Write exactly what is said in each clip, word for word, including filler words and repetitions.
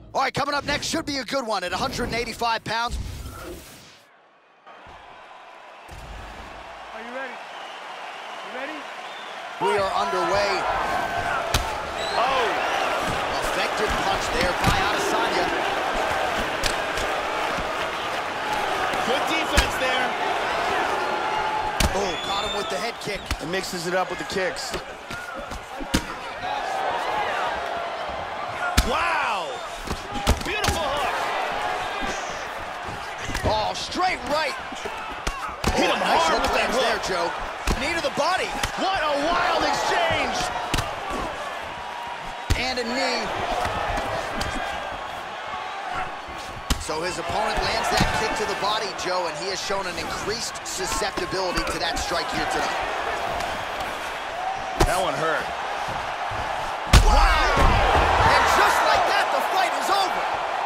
All right, coming up next should be a good one at one hundred eighty-five pounds. Are you ready? You ready? We are underway. Oh! Effective punch there by Adesanya. Good defense there. Oh, caught him with the head kick. And mixes it up with the kicks. Wow! Beautiful hook. Oh, straight right. Hit Oh, him nice hard hook with that lands hook. there, Joe. Knee to the body. What a wild exchange! And a knee. So his opponent lands that kick to the body, Joe, and he has shown an increased susceptibility to that strike here tonight. That one hurt. Wow! And just like that, the fight is over.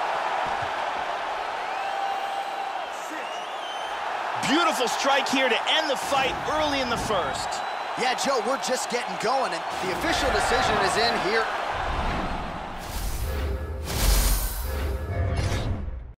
Beautiful strike here to end the fight early in the first. Yeah, Joe, we're just getting going, and the official decision is in here.